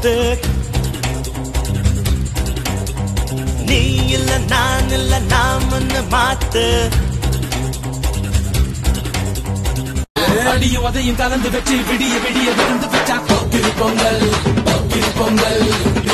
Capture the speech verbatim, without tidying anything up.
மாத்து. நீ இல்ல நான் இல்ல நாமன்னு மாத்து. அடியும் உதையும் கலந்து வச்சு விடிய விடிய விழுந்து வச்சா போக்கிரி பொங்கல், போக்கிரி பொங்கல்.